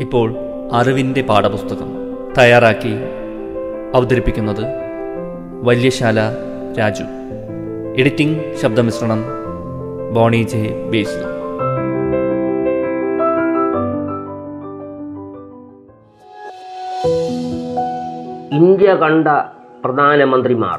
ഇപ്പോൾ അറിവിൻ്റെ പാഠപുസ്തകം തയ്യാറാക്കി അവതരിപ്പിക്കുന്നത് വല്യശാല രാജു. എഡിറ്റിംഗ് ശബ്ദമിശ്രണം ബോണി ജെ ബേസ്ലോ. ഇന്ത്യ കണ്ട പ്രധാനമന്ത്രിമാർ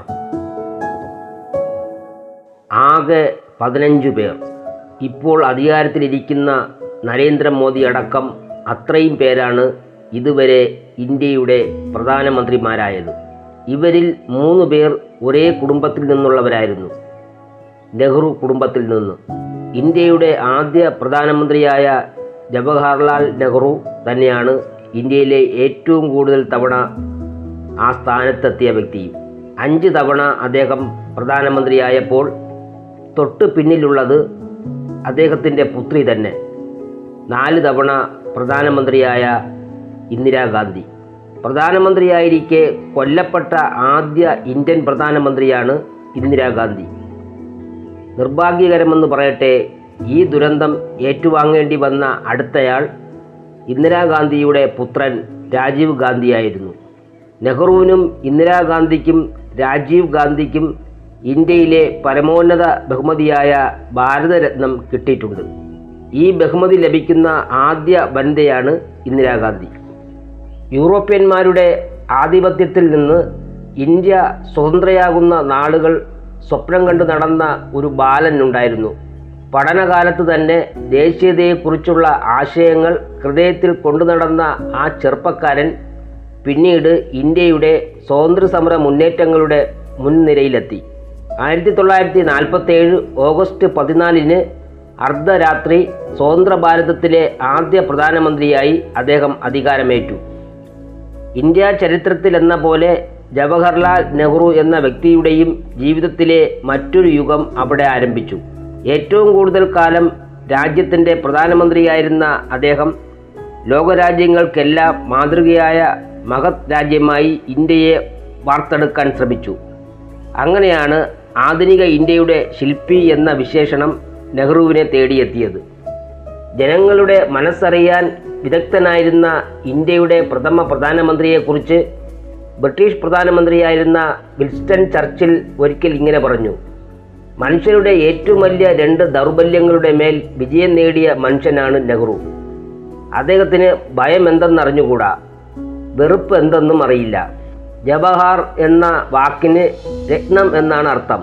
ആകെ 15 പേർ. ഇപ്പോൾ അധികാരത്തിലിരിക്കുന്ന നരേന്ദ്രമോദി അടക്കം അത്രയും പേരാണ് ഇതുവരെ ഇന്ത്യയുടെ പ്രധാനമന്ത്രിമാരായത്. ഇവരിൽ 3 പേർ ഒരേ കുടുംബത്തിൽ നിന്നുള്ളവരായിരുന്നു, നെഹ്റു കുടുംബത്തിൽ നിന്ന്. ഇന്ത്യയുടെ ആദ്യ പ്രധാനമന്ത്രിയായ ജവഹർലാൽ നെഹ്റു തന്നെയാണ് ഇന്ത്യയിലെ ഏറ്റവും കൂടുതൽ തവണ ആ സ്ഥാനത്തെത്തിയ വ്യക്തിയും. 5 തവണ അദ്ദേഹം പ്രധാനമന്ത്രിയായപ്പോൾ തൊട്ട് പിന്നിലുള്ളത് അദ്ദേഹത്തിൻ്റെ പുത്രി തന്നെ, 4 തവണ പ്രധാനമന്ത്രിയായ ഇന്ദിരാഗാന്ധി. പ്രധാനമന്ത്രിയായിരിക്കെ കൊല്ലപ്പെട്ട ആദ്യ ഇന്ത്യൻ പ്രധാനമന്ത്രിയാണ് ഇന്ദിരാഗാന്ധി. നിർഭാഗ്യകരമെന്ന് പറയട്ടെ, ഈ ദുരന്തം ഏറ്റുവാങ്ങേണ്ടി വന്ന അടുത്തയാൾ ഇന്ദിരാഗാന്ധിയുടെ പുത്രൻ രാജീവ് ഗാന്ധിയായിരുന്നു. നെഹ്റുവിനും ഇന്ദിരാഗാന്ധിക്കും രാജീവ് ഗാന്ധിക്കും ഇന്ത്യയിലെ പരമോന്നത ബഹുമതിയായ ഭാരതരത്നം കിട്ടിയിട്ടുണ്ട്. ഈ ബഹുമതി ലഭിക്കുന്ന ആദ്യ വനിതയാണ് ഇന്ദിരാഗാന്ധി. യൂറോപ്യന്മാരുടെ ആധിപത്യത്തിൽ നിന്ന് ഇന്ത്യ സ്വതന്ത്രയാകുന്ന നാളുകൾ സ്വപ്നം കണ്ടു നടന്ന ഒരു ബാലൻ ഉണ്ടായിരുന്നു. പഠനകാലത്ത് തന്നെ ദേശീയതയെക്കുറിച്ചുള്ള ആശയങ്ങൾ ഹൃദയത്തിൽ കൊണ്ടു നടന്ന ആ ചെറുപ്പക്കാരൻ പിന്നീട് ഇന്ത്യയുടെ സ്വാതന്ത്ര്യസമര മുന്നേറ്റങ്ങളുടെ മുൻനിരയിലെത്തി. 1947 ഓഗസ്റ്റ് 14 അർദ്ധരാത്രി സ്വതന്ത്ര ഭാരതത്തിലെ ആദ്യ പ്രധാനമന്ത്രിയായി അദ്ദേഹം അധികാരമേറ്റു. ഇന്ത്യ ചരിത്രത്തിലെന്ന പോലെ ജവഹർലാൽ നെഹ്റു എന്ന വ്യക്തിയുടെയും ജീവിതത്തിലെ മറ്റൊരു യുഗം അവിടെ ആരംഭിച്ചു. ഏറ്റവും കൂടുതൽ കാലം രാജ്യത്തിൻ്റെ പ്രധാനമന്ത്രിയായിരുന്ന അദ്ദേഹം ലോകരാജ്യങ്ങൾക്കെല്ലാം മാതൃകയായ മഹത് രാജ്യമായി ഇന്ത്യയെ വാർത്തെടുക്കാൻ ശ്രമിച്ചു. അങ്ങനെയാണ് ആധുനിക ഇന്ത്യയുടെ ശില്പി എന്ന വിശേഷണം നെഹ്റുവിനെ തേടിയെത്തിയത്. ജനങ്ങളുടെ മനസ്സറിയാൻ വിദഗ്ധനായിരുന്ന ഇന്ത്യയുടെ പ്രഥമ പ്രധാനമന്ത്രിയെക്കുറിച്ച് ബ്രിട്ടീഷ് പ്രധാനമന്ത്രിയായിരുന്ന വിൻസ്റ്റൺ ചർച്ചിൽ ഒരിക്കൽ ഇങ്ങനെ പറഞ്ഞു: മനുഷ്യരുടെ ഏറ്റവും വലിയ 2 ദൗർബല്യങ്ങളുടെ മേൽ വിജയം നേടിയ മനുഷ്യനാണ് നെഹ്റു. അദ്ദേഹത്തിന് ഭയം എന്തെന്നറിഞ്ഞുകൂടാ, വെറുപ്പ് എന്തെന്നും അറിയില്ല. ജവഹർ എന്ന വാക്കിന് രത്നം എന്നാണ് അർത്ഥം.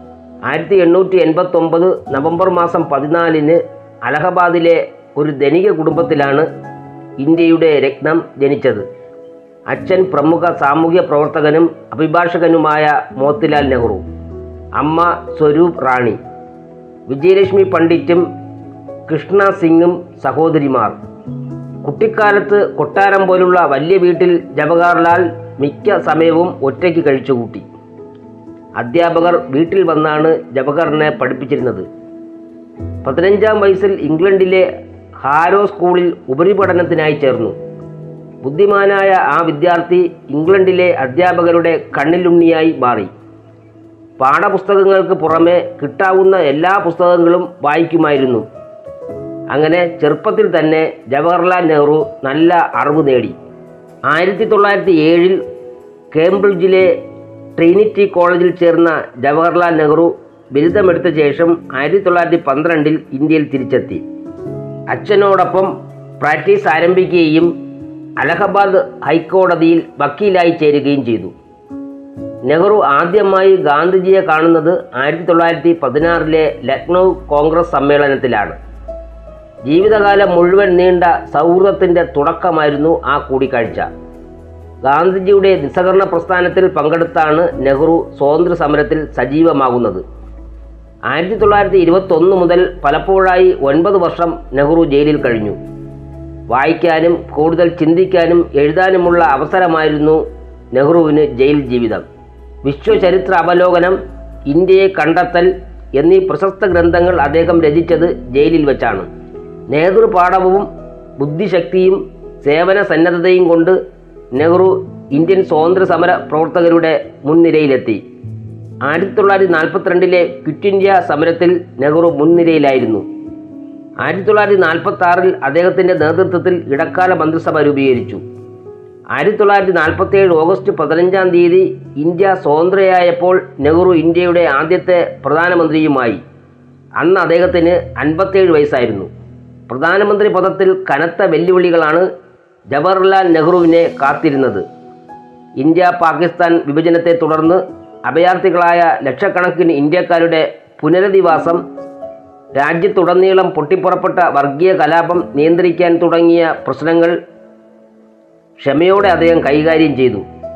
1889 നവംബർ മാസം 14 അലഹബാദിലെ ഒരു ധനിക കുടുംബത്തിലാണ് ഇന്ത്യയുടെ രത്നം ജനിച്ചത്. അച്ഛൻ പ്രമുഖ സാമൂഹ്യ പ്രവർത്തകനും അഭിഭാഷകനുമായ മോത്തിലാൽ നെഹ്റു, അമ്മ സ്വരൂപ് റാണി, വിജയലക്ഷ്മി പണ്ഡിറ്റും കൃഷ്ണ സിംഗും സഹോദരിമാർ. കുട്ടിക്കാലത്ത് കൊട്ടാരം പോലുള്ള വലിയ വീട്ടിൽ ജവഹർലാൽ മിക്ക സമയവും ഒറ്റയ്ക്ക് കഴിച്ചുകൂട്ടി. അധ്യാപകർ വീട്ടിൽ വന്നാണ് ജവഹറിനെ പഠിപ്പിച്ചിരുന്നത്. 15-ാം വയസ്സിൽ ഇംഗ്ലണ്ടിലെ ഹാരോ സ്കൂളിൽ ഉപരിപഠനത്തിനായി ചേർന്നു. ബുദ്ധിമാനായ ആ വിദ്യാർത്ഥി ഇംഗ്ലണ്ടിലെ അധ്യാപകരുടെ കണ്ണിലുണ്ണിയായി മാറി. പാഠപുസ്തകങ്ങൾക്ക് പുറമെ കിട്ടാവുന്ന എല്ലാ പുസ്തകങ്ങളും വായിക്കുമായിരുന്നു. അങ്ങനെ ചെറുപ്പത്തിൽ തന്നെ ജവഹർലാൽ നെഹ്റു നല്ല അറിവ് നേടി. 1907 കേംബ്രിഡ്ജിലെ ട്രിനിറ്റി കോളേജിൽ ചേർന്ന ജവഹർലാൽ നെഹ്റു ബിരുദമെടുത്ത ശേഷം 1912 ഇന്ത്യയിൽ തിരിച്ചെത്തി. അച്ഛനോടൊപ്പം പ്രാക്ടീസ് ആരംഭിക്കുകയും അലഹബാദ് ഹൈക്കോടതിയിൽ വക്കീലായി ചേരുകയും ചെയ്തു. നെഹ്റു ആദ്യമായി ഗാന്ധിജിയെ കാണുന്നത് 1916 ലക്നൗ കോൺഗ്രസ് സമ്മേളനത്തിലാണ്. ജീവിതകാലം മുഴുവൻ നീണ്ട സൗഹൃദത്തിൻ്റെ തുടക്കമായിരുന്നു ആ കൂടിക്കാഴ്ച. ഗാന്ധിജിയുടെ നിസ്സഹകരണ പ്രസ്ഥാനത്തിൽ പങ്കെടുത്താണ് നെഹ്റു സ്വാതന്ത്ര്യ സമരത്തിൽ സജീവമാകുന്നത്. 1921 മുതൽ പലപ്പോഴായി 9 വർഷം നെഹ്റു ജയിലിൽ കഴിഞ്ഞു. വായിക്കാനും കൂടുതൽ ചിന്തിക്കാനും എഴുതാനുമുള്ള അവസരമായിരുന്നു നെഹ്റുവിന് ജയിൽ ജീവിതം. വിശ്വചരിത്ര അവലോകനം, ഇന്ത്യയെ കണ്ടെത്തൽ എന്നീ പ്രശസ്ത ഗ്രന്ഥങ്ങൾ അദ്ദേഹം രചിച്ചത് ജയിലിൽ വെച്ചാണ്. നേതൃപാടവവും ബുദ്ധിശക്തിയും സേവന സന്നദ്ധതയും കൊണ്ട് നെഹ്റു ഇന്ത്യൻ സ്വാതന്ത്ര്യ സമര പ്രവർത്തകരുടെ മുൻനിരയിലെത്തി. 1942 ക്വിറ്റ് ഇന്ത്യ സമരത്തിൽ നെഹ്റു മുൻനിരയിലായിരുന്നു. 1946 അദ്ദേഹത്തിൻ്റെ നേതൃത്വത്തിൽ ഇടക്കാല മന്ത്രിസഭ രൂപീകരിച്ചു. 1947 ഓഗസ്റ്റ് 15 ഇന്ത്യ സ്വതന്ത്രയായപ്പോൾ നെഹ്റു ഇന്ത്യയുടെ ആദ്യത്തെ പ്രധാനമന്ത്രിയുമായി. അന്ന് അദ്ദേഹത്തിന് 57 വയസ്സായിരുന്നു. പ്രധാനമന്ത്രി പദത്തിൽ കനത്ത വെല്ലുവിളികളാണ് ജവഹർലാൽ നെഹ്റുവിനെ കാത്തിരുന്നത്. ഇന്ത്യ പാകിസ്ഥാൻ വിഭജനത്തെ തുടർന്ന് അഭയാർത്ഥികളായ ലക്ഷക്കണക്കിന് ഇന്ത്യക്കാരുടെ പുനരധിവാസം, രാജ്യത്തുടനീളം പൊട്ടിപ്പുറപ്പെട്ട വർഗീയ കലാപം നിയന്ത്രിക്കാൻ തുടങ്ങിയ പ്രശ്നങ്ങൾ ക്ഷമയോടെ അദ്ദേഹം കൈകാര്യം ചെയ്തു.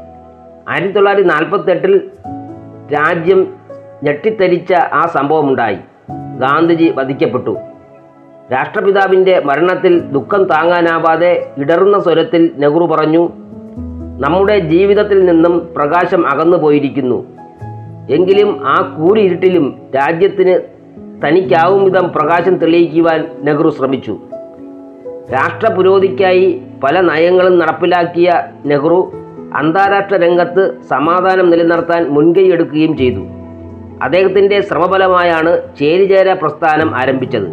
1948 രാജ്യം ഞെട്ടിത്തരിച്ച ആ സംഭവമുണ്ടായി. ഗാന്ധിജി വധിക്കപ്പെട്ടു. രാഷ്ട്രപിതാവിൻ്റെ മരണത്തിൽ ദുഃഖം താങ്ങാനാവാതെ ഇടറുന്ന സ്വരത്തിൽ നെഹ്റു പറഞ്ഞു, നമ്മുടെ ജീവിതത്തിൽ നിന്നും പ്രകാശം അകന്നു പോയിരിക്കുന്നു. എങ്കിലും ആ കൂരിരുട്ടിലും രാജ്യത്തിന് തനിക്കാവും വിധം പ്രകാശം തെളിയിക്കുവാൻ നെഹ്റു ശ്രമിച്ചു. രാഷ്ട്രപുരോഗതിക്കായി പല നയങ്ങളും നടപ്പിലാക്കിയ നെഹ്റു അന്താരാഷ്ട്ര രംഗത്ത് സമാധാനം നിലനിർത്താൻ മുൻകൈയെടുക്കുകയും ചെയ്തു. അദ്ദേഹത്തിൻ്റെ ശ്രമഫലമായാണ് ചേരിചേര പ്രസ്ഥാനം ആരംഭിച്ചത്.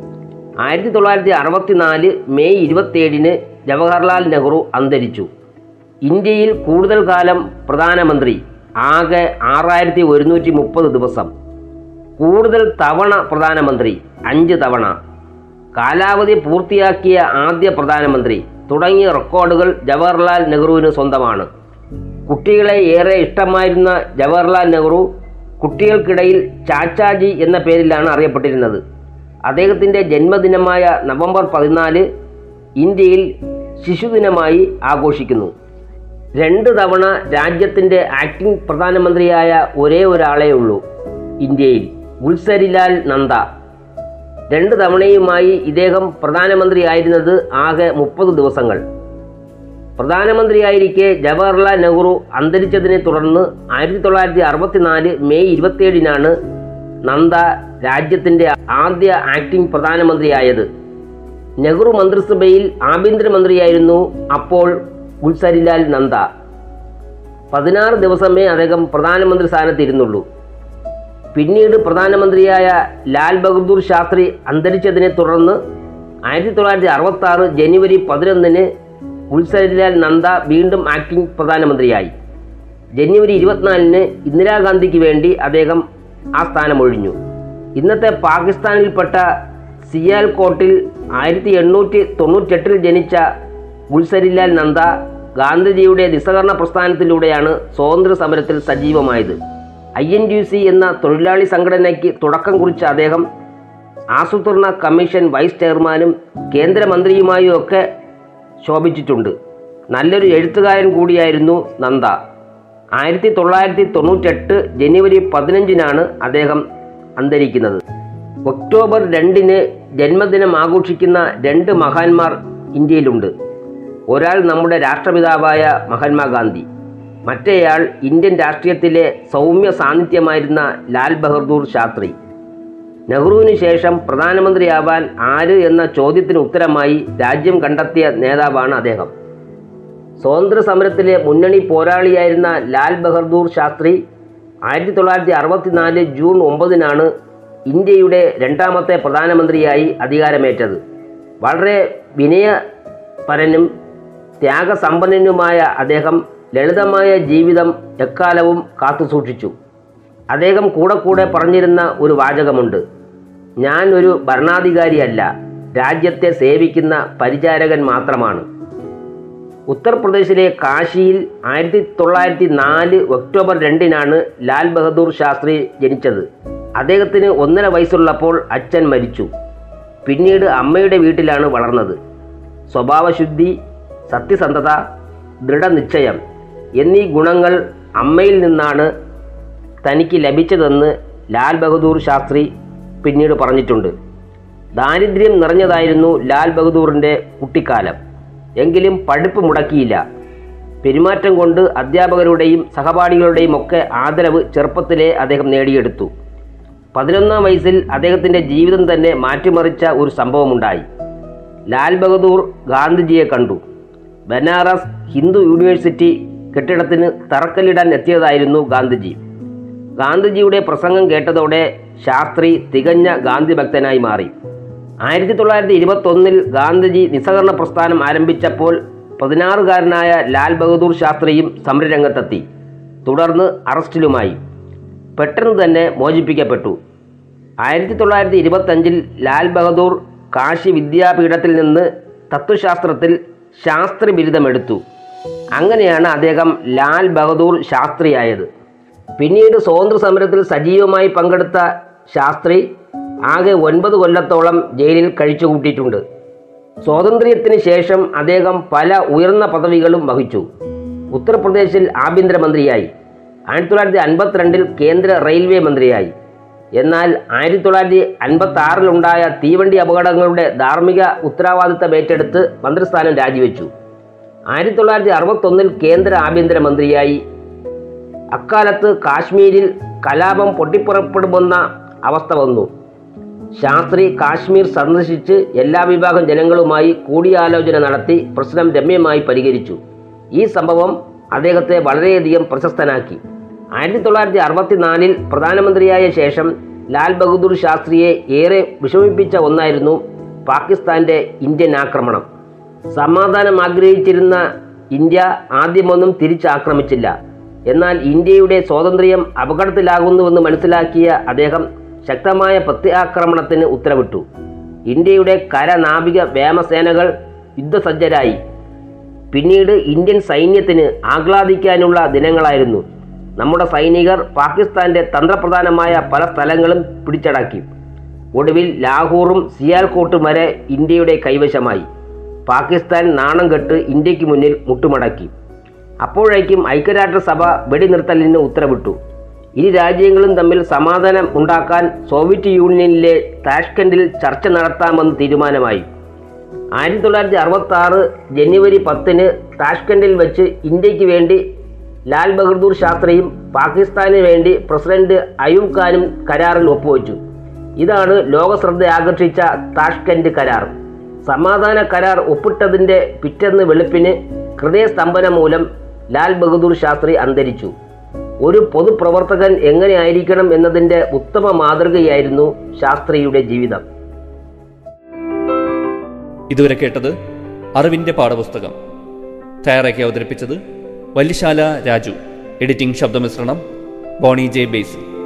1964 മെയ് 27 ജവഹർലാൽ നെഹ്റു അന്തരിച്ചു. ഇന്ത്യയിൽ കൂടുതൽ കാലം പ്രധാനമന്ത്രി ആകെ 6130 ദിവസം. കൂടുതൽ തവണ പ്രധാനമന്ത്രി 5 തവണ. കാലാവധി പൂർത്തിയാക്കിയ ആദ്യ പ്രധാനമന്ത്രി തുടങ്ങിയ റെക്കോർഡുകൾ ജവഹർലാൽ നെഹ്റുവിന് സ്വന്തമാണ്. കുട്ടികളെ ഏറെ ഇഷ്ടമായിരുന്ന ജവഹർലാൽ നെഹ്റു കുട്ടികൾക്കിടയിൽ ചാച്ചാജി എന്ന പേരിലാണ് അറിയപ്പെട്ടിരുന്നത്. അദ്ദേഹത്തിൻ്റെ ജന്മദിനമായ നവംബർ 14 ഇന്ത്യയിൽ ശിശുദിനമായി ആഘോഷിക്കുന്നു. 2 തവണ രാജ്യത്തിൻ്റെ ആക്ടിംഗ് പ്രധാനമന്ത്രിയായ ഒരേ ഒരാളേ ഉള്ളൂ ഇന്ത്യയിൽ, ഗുൽസരിലാൽ നന്ദ. 2 തവണയുമായി ഇദ്ദേഹം പ്രധാനമന്ത്രിയായിരുന്നത് ആകെ 30 ദിവസങ്ങൾ. പ്രധാനമന്ത്രിയായിരിക്കെ ജവഹർലാൽ നെഹ്റു അന്തരിച്ചതിനെ തുടർന്ന് 1964 മെയ് 27 നന്ദ രാജ്യത്തിൻ്റെ ആദ്യ ആക്ടിംഗ് പ്രധാനമന്ത്രിയായത്. നെഹ്റു മന്ത്രിസഭയിൽ ആഭ്യന്തരമന്ത്രിയായിരുന്നു അപ്പോൾ ഗുൽസരിലാൽ നന്ദ. 16 ദിവസമേ അദ്ദേഹം പ്രധാനമന്ത്രി സ്ഥാനത്തിരുന്നുള്ളൂ. പിന്നീട് പ്രധാനമന്ത്രിയായ ലാൽ ബഹദൂർ ശാസ്ത്രി അന്തരിച്ചതിനെ തുടർന്ന് 1966 ജനുവരി 11 ഗുൽസരിലാൽ നന്ദ വീണ്ടും ആക്ടിംഗ് പ്രധാനമന്ത്രിയായി. ജനുവരി 24 ഇന്ദിരാഗാന്ധിക്ക് വേണ്ടി അദ്ദേഹം ആ സ്ഥാനമൊഴിഞ്ഞു. ഇന്നത്തെ പാകിസ്ഥാനിൽപ്പെട്ട സിയാൽകോട്ടിൽ 1898 ജനിച്ച ഗുൽസരിലാൽ നന്ദ ഗാന്ധിജിയുടെ നിസ്സഹകരണ പ്രസ്ഥാനത്തിലൂടെയാണ് സ്വാതന്ത്ര്യ സമരത്തിൽ സജീവമായത്. INTUC എന്ന തൊഴിലാളി സംഘടനയ്ക്ക് തുടക്കം കുറിച്ച അദ്ദേഹം ആസൂത്രണ കമ്മീഷൻ വൈസ് ചെയർമാനും കേന്ദ്രമന്ത്രിയുമായും ഒക്കെ ശോഭിച്ചിട്ടുണ്ട്. നല്ലൊരു എഴുത്തുകാരൻ കൂടിയായിരുന്നു നന്ദ. 1998 ജനുവരി 15 അദ്ദേഹം അന്തരിക്കുന്നത്. ഒക്ടോബർ 2 ജന്മദിനം ആഘോഷിക്കുന്ന 2 മഹാന്മാർ ഇന്ത്യയിലുണ്ട്. ഒരാൾ നമ്മുടെ രാഷ്ട്രപിതാവായ മഹാത്മാഗാന്ധി, മറ്റേയാൾ ഇന്ത്യൻ രാഷ്ട്രീയത്തിലെ സൗമ്യ സാന്നിധ്യമായിരുന്ന ലാൽ ബഹദൂർ ശാസ്ത്രി. നെഹ്റുവിന് ശേഷം പ്രധാനമന്ത്രിയാവാൻ ആര് എന്ന ചോദ്യത്തിന് ഉത്തരമായി രാജ്യം കണ്ടെത്തിയ നേതാവാണ് അദ്ദേഹം. സ്വാതന്ത്ര്യ സമരത്തിലെ മുന്നണി പോരാളിയായിരുന്ന ലാൽ ബഹദൂർ ശാസ്ത്രി 1964 ജൂൺ 9 ഇന്ത്യയുടെ 2ാമത്തെ പ്രധാനമന്ത്രിയായി അധികാരമേറ്റത്. വളരെ വിനയപരനും ത്യാഗസമ്പന്നനുമായ അദ്ദേഹം ലളിതമായ ജീവിതം എക്കാലവും കാത്തുസൂക്ഷിച്ചു. അദ്ദേഹം കൂടെ പറഞ്ഞിരുന്ന ഒരു വാചകമുണ്ട്: ഞാൻ ഒരു ഭരണാധികാരിയല്ല, രാജ്യത്തെ സേവിക്കുന്ന പരിചാരകൻ മാത്രമാണ്. ഉത്തർപ്രദേശിലെ കാശിയിൽ 1904 ഒക്ടോബർ 2 ലാൽ ബഹദൂർ ശാസ്ത്രി ജനിച്ചത്. അദ്ദേഹത്തിന് 1.5 വയസ്സുള്ളപ്പോൾ അച്ഛൻ മരിച്ചു. പിന്നീട് അമ്മയുടെ വീട്ടിലാണ് വളർന്നത്. സ്വഭാവശുദ്ധി, സത്യസന്ധത, ദൃഢനിശ്ചയം എന്നീ ഗുണങ്ങൾ അമ്മയിൽ നിന്നാണ് തനിക്ക് ലഭിച്ചതെന്ന് ലാൽ ബഹദൂർ ശാസ്ത്രി പിന്നീട് പറഞ്ഞിട്ടുണ്ട്. ദാരിദ്ര്യം നിറഞ്ഞതായിരുന്നു ലാൽ ബഹദൂറിൻ്റെ കുട്ടിക്കാലം. എങ്കിലും പഠിപ്പ് മുടക്കിയില്ല. പെരുമാറ്റം കൊണ്ട് അധ്യാപകരുടെയും സഹപാഠികളുടെയും ഒക്കെ ആദരവ് ചെറുപ്പത്തിലേ അദ്ദേഹം നേടിയെടുത്തു. 11ാം വയസ്സിൽ അദ്ദേഹത്തിൻ്റെ ജീവിതം തന്നെ മാറ്റിമറിച്ച ഒരു സംഭവമുണ്ടായി. ലാൽ ബഹദൂർ ഗാന്ധിജിയെ കണ്ടു. ബനാറസ് ഹിന്ദു യൂണിവേഴ്സിറ്റി കെട്ടിടത്തിന് തറക്കല്ലിടാൻ എത്തിയതായിരുന്നു ഗാന്ധിജി. ഗാന്ധിജിയുടെ പ്രസംഗം കേട്ടതോടെ ശാസ്ത്രി തികഞ്ഞ ഗാന്ധി ഭക്തനായി മാറി. 1921 ഗാന്ധിജി നിസ്സഹകരണ പ്രസ്ഥാനം ആരംഭിച്ചപ്പോൾ 16-കാരനായ ലാൽ ബഹദൂർ ശാസ്ത്രിയും സമരരംഗത്തെത്തി. തുടർന്ന് അറസ്റ്റിലുമായി. പെട്ടെന്ന് തന്നെ മോചിപ്പിക്കപ്പെട്ടു. 1925 ലാൽ ബഹദൂർ കാശി വിദ്യാപീഠത്തിൽ നിന്ന് തത്വശാസ്ത്രത്തിൽ ശാസ്ത്രി ബിരുദമെടുത്തു. അങ്ങനെയാണ് അദ്ദേഹം ലാൽ ബഹദൂർ ശാസ്ത്രിയായത്. പിന്നീട് സ്വാതന്ത്ര്യ സമരത്തിൽ സജീവമായി പങ്കെടുത്ത ശാസ്ത്രി ആകെ 9 കൊല്ലത്തോളം ജയിലിൽ കഴിച്ചുകൂട്ടിയിട്ടുണ്ട്. സ്വാതന്ത്ര്യത്തിന് ശേഷം അദ്ദേഹം പല ഉയർന്ന പദവികളും വഹിച്ചു. ഉത്തർപ്രദേശിൽ ആഭ്യന്തരമന്ത്രിയായി. 1952 കേന്ദ്ര റെയിൽവേ മന്ത്രിയായി. എന്നാൽ 1956 തീവണ്ടി അപകടങ്ങളുടെ ധാർമ്മിക ഉത്തരവാദിത്തം ഏറ്റെടുത്ത് മന്ത്രിസ്ഥാനം രാജിവെച്ചു. 1961 കേന്ദ്ര ആഭ്യന്തരമന്ത്രിയായി. അക്കാലത്ത് കാശ്മീരിൽ കലാപം പൊട്ടിപ്പുറപ്പെടുമെന്ന അവസ്ഥ വന്നു. ശാസ്ത്രി കാശ്മീർ സന്ദർശിച്ച് എല്ലാ വിഭാഗം ജനങ്ങളുമായി കൂടിയാലോചന നടത്തി പ്രശ്നം രമ്യമായി പരിഹരിച്ചു. ഈ സംഭവം അദ്ദേഹത്തെ വളരെയധികം പ്രശസ്തനാക്കി. 1964 പ്രധാനമന്ത്രിയായ ശേഷം ലാൽ ബഹദൂർ ശാസ്ത്രിയെ ഏറെ വിഷമിപ്പിച്ച ഒന്നായിരുന്നു പാകിസ്ഥാന്റെ ഇന്ത്യൻ ആക്രമണം. സമാധാനം ആഗ്രഹിച്ചിരുന്ന ഇന്ത്യ ആദ്യമൊന്നും തിരിച്ചാക്രമിച്ചില്ല. എന്നാൽ ഇന്ത്യയുടെ സ്വാതന്ത്ര്യം അപകടത്തിലാകുന്നുവെന്ന് മനസ്സിലാക്കിയ അദ്ദേഹം ശക്തമായ പ്രത്യാക്രമണത്തിന് ഉത്തരവിട്ടു. ഇന്ത്യയുടെ കര, നാവിക, വ്യോമസേനകൾ യുദ്ധസജ്ജരായി. പിന്നീട് ഇന്ത്യൻ സൈന്യത്തിന് ആഹ്ലാദിക്കാനുള്ള ദിനങ്ങളായിരുന്നു. നമ്മുടെ സൈനികർ പാകിസ്ഥാന്റെ തന്ത്രപ്രധാനമായ പല സ്ഥലങ്ങളും പിടിച്ചടക്കി. ഒടുവിൽ ലാഹോറും സിയാൽകോട്ടും വരെ ഇന്ത്യയുടെ കൈവശമായി. പാകിസ്ഥാൻ നാണം കെട്ട് ഇന്ത്യക്ക് മുന്നിൽ മുട്ടുമടക്കി. അപ്പോഴേക്കും ഐക്യരാഷ്ട്രസഭ വെടിനിർത്തലിന് ഉത്തരവിട്ടു. ഇരു രാജ്യങ്ങളും തമ്മിൽ സമാധാനം ഉണ്ടാക്കാൻ സോവിയറ്റ് യൂണിയനിലെ താഷ്കെൻഡിൽ ചർച്ച നടത്താമെന്ന് തീരുമാനമായി. 1966 ജനുവരി 10 താഷ്കെൻഡിൽ വെച്ച് ഇന്ത്യക്ക് വേണ്ടി ലാൽ ബഹദൂർ ശാസ്ത്രിയും പാകിസ്ഥാന് വേണ്ടി പ്രസിഡന്റ് അയൂബ് ഖാനും കരാറിൽ ഒപ്പുവെച്ചു. ഇതാണ് ലോകശ്രദ്ധ ആകർഷിച്ച താഷ്കെൻഡ് കരാർ. സമാധാന കരാർ ഒപ്പിട്ടതിൻ്റെ പിറ്റേന്ന് വെളുപ്പിന് ഹൃദയസ്തംഭനം മൂലം ലാൽ ബഹദൂർ ശാസ്ത്രി അന്തരിച്ചു. ഒരു പൊതുപ്രവർത്തകൻ എങ്ങനെയായിരിക്കണം എന്നതിൻ്റെ ഉത്തമ മാതൃകയായിരുന്നു ശാസ്ത്രിയുടെ ജീവിതം. ഇതുവരെ കേട്ടത് അറിവിൻ്റെ പാഠപുസ്തകം. തയ്യാറാക്കി അവതരിപ്പിച്ചത് വല്യശാല രാജു. എഡിറ്റിംഗ് ശബ്ദമിശ്രണം ബോണി ജെ ബേസിൽ.